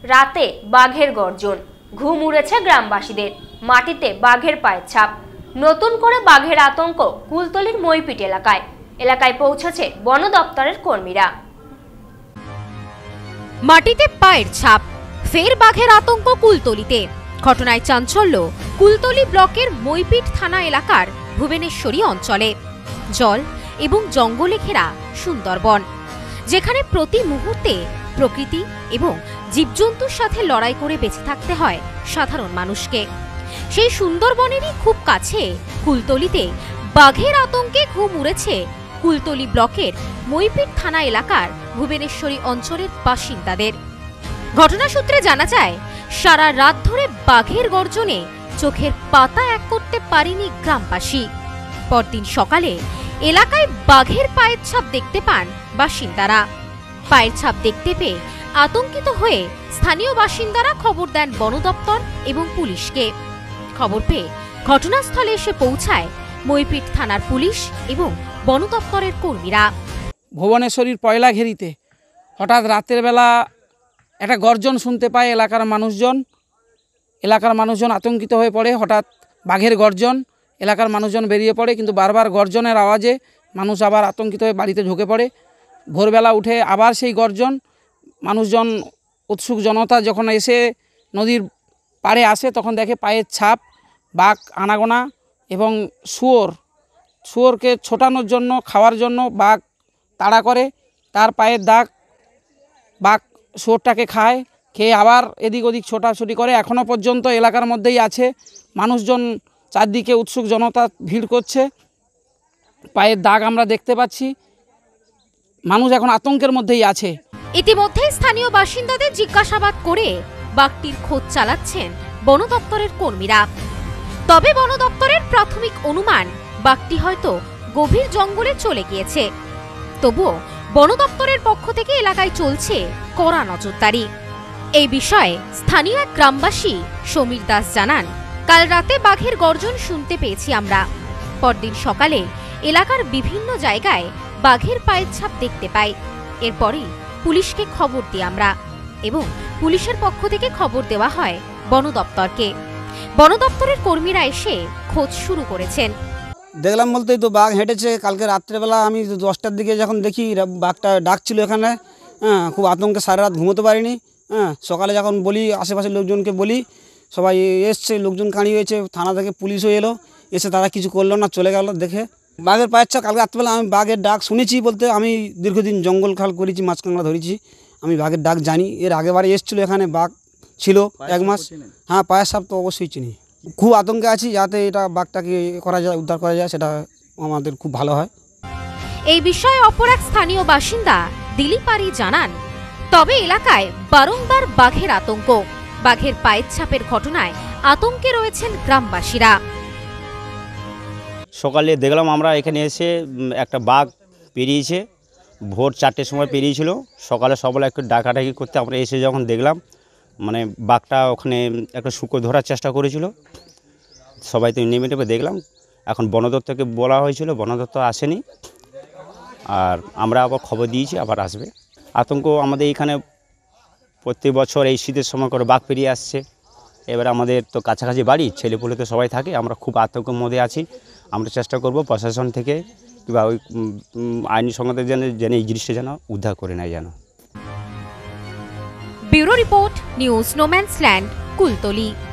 রাতে বাঘের গর্জন, ঘুম উড়েছে গ্রামবাসীদের। মাটিতে বাঘের পায়ের ছাপ। নতুন করে বাঘের আতঙ্ক কুলতলির মইপিট এলাকায় পৌঁছেছে বন দপ্তরের কর্মীরা। মাটিতে পায়ের ছাপ, ফের বাঘের আতঙ্ক কুলতলিতে। ঘটনায় চাঞ্চল্য কুলতলি ব্লকের মইপিট থানা এলাকার ভুবনেশ্বরী অঞ্চলে। জল এবং জঙ্গলে ঘেরা সুন্দরবন, যেখানে প্রতি মুহূর্তে প্রকৃতি এবং জীবজন্তুর সাথে লড়াই করে বেঁচে থাকতে হয় সাধারণ মানুষকে। সেই সুন্দরবনেরই খুব কাছে কুলতলিতে বাঘের আতঙ্কে ঘুম উড়েছে কুলতলি ব্লকের মইপিট থানা এলাকার ভুবনেশ্বরী অঞ্চলের বাসিন্দাদের। ঘটনা সূত্রে জানা যায়, সারা রাত ধরে বাঘের গর্জনে চোখের পাতা এক করতে পারেনি গ্রামবাসী। পরদিন সকালে এলাকায় বাঘের পায়ের ছাপ দেখতে পান বাসিন্দারা। পায়ের ছাপ দেখতে পেয়ে আতঙ্কিত হয়ে স্থানীয় বাসিন্দারা খবর দেন বন দপ্তর এবং পুলিশকে। খবর পেয়ে ঘটনাস্থলে এসে পৌঁছায় মইপিট থানার পুলিশ এবং বন দপ্তরের কর্মীরা। ভুবনেশ্বরীর পয়লা ঘেরিতে হঠাৎ রাতের বেলা একটা গর্জন শুনতে পায় এলাকার মানুষজন আতঙ্কিত হয়ে পড়ে। হঠাৎ বাঘের গর্জন, এলাকার মানুষজন বেরিয়ে পড়ে, কিন্তু বারবার গর্জনের আওয়াজে মানুষ আবার আতঙ্কিত হয়ে বাড়িতে ঢুকে পড়ে। ভোরবেলা উঠে আবার সেই গর্জন, মানুষজন উৎসুক জনতা যখন এসে নদীর পাড়ে আসে তখন দেখে পায়ের ছাপ, বাঘ আনাগোনা এবং শুয়োরকে ছোটানোর জন্য, খাওয়ার জন্য বাঘ তাড়া করে, তার পায়ের দাগ, বাঘ শুয়োরটাকে খায়, খেয়ে আবার এদিক ওদিক ছোটাছুটি করে। এখনও পর্যন্ত এলাকার মধ্যেই আছে, মানুষজন চারদিকে উৎসুক জনতা ভিড় করছে। পায়ের দাগ আমরা দেখতে পাচ্ছি, মানুষ এখন আতঙ্কের মধ্যেই আছে। ইতিমধ্যে স্থানীয় বাসিন্দাদের জিজ্ঞাসাবাদ করে বাঘটির খোঁজ চালাচ্ছেন বন দপ্তরের কর্মীরা। তবে বন দপ্তরের প্রাথমিক অনুমান বাঘটি হয়তো গভীর জঙ্গলে চলে গিয়েছে। তবুও বন দপ্তরের পক্ষ থেকে এলাকায় চলছে কড়া নজরদারি। এই বিষয়ে স্থানীয় এক গ্রামবাসী সমীর দাস জানান, কাল রাতে বাঘের গর্জন শুনতে পেয়েছি আমরা। পরদিন সকালে এলাকার বিভিন্ন জায়গায় বাঘের পায়ের ছাপ দেখতে পাই। এরপরই পুলিশকে খবর দিই আমরা এবং পুলিশের পক্ষ থেকে খবর দেওয়া হয় বন দপ্তরকে। বন দপ্তরের কর্মীরা এসে খোঁজ শুরু করেছেন। দেখলাম বলতেই তো বাঘ হেঁটেছে। কালকে রাত্রেবেলা আমি 10টার দিকে যখন দেখি বাঘটা ডাকছিল এখানে, খুব আতঙ্কে সারা রাত ঘুমোতে পারিনি। সকালে যখন বলি, আশেপাশের লোকজনকে বলি, সবাই এসছে, লোকজন কাঁড়ি হয়েছে, থানা থেকে পুলিশও এলো, এসে তারা কিছু করলো না, চলে গেল। দেখে বাঘের পায়ের ছাপ কালকে রাত্রেবেলা আমি বাঘের ডাক শুনেছি বলতে, আমি দীর্ঘদিন জঙ্গল খাল করেছি, মাছ কাঁকড়া ধরেছি, আমি বাঘের ডাক জানি। এর আগেবারে এসেছিলো এখানে, বাঘ ছিল 1 মাস। হ্যাঁ, পায়ের ছাপ তো অবশ্যই চিনি। খুব আতঙ্কে আছি, যাতে এটা বাঘটাকে করা যায়, উদ্ধার করা যায়, সেটা আমাদের খুব ভালো হয়। এই বিষয়ে অপর এক স্থানীয় বাসিন্দা দিলীপ আরি জানান, তবে এলাকায় বারংবার বাঘের আতঙ্ক। বাঘের পায়ের ছাপের ঘটনায় আতঙ্কে রয়েছেন গ্রামবাসীরা। সকালে দেখলাম আমরা এখানে এসে একটা বাঘ পেরিয়েছে, ভোর 4টের সময় পেরিয়েছিল। সকালে একটু ডাকাডাকি করতে আমরা এসে যখন দেখলাম, মানে বাঘটা ওখানে একটা শুকর ধরার চেষ্টা করেছিল। সবাই তো নেমে দেখলাম। এখন বন দপ্তরকে বলা হয়েছিল, বন দপ্তর আসেনি, আর আমরা আবার খবর দিয়েছি, আবার আসবে। আতঙ্ক আমাদের এখানে প্রত্যেক বছর এই শীতের সময় করে বাঘ পেরিয়ে আসছে। এবার আমাদের তো কাছাকাছি বাড়ি, ছেলেপুলে তো সবাই থাকে, আমরা খুব আতঙ্কের মধ্যে আছি। আমরা চেষ্টা করব প্রশাসন থেকে কিংবা ওই আইনি সংগঠন যেন এই জিনিসটা যেন উদ্ধার করে নেয় যেন। Bureau report, news no man's land, Kultali.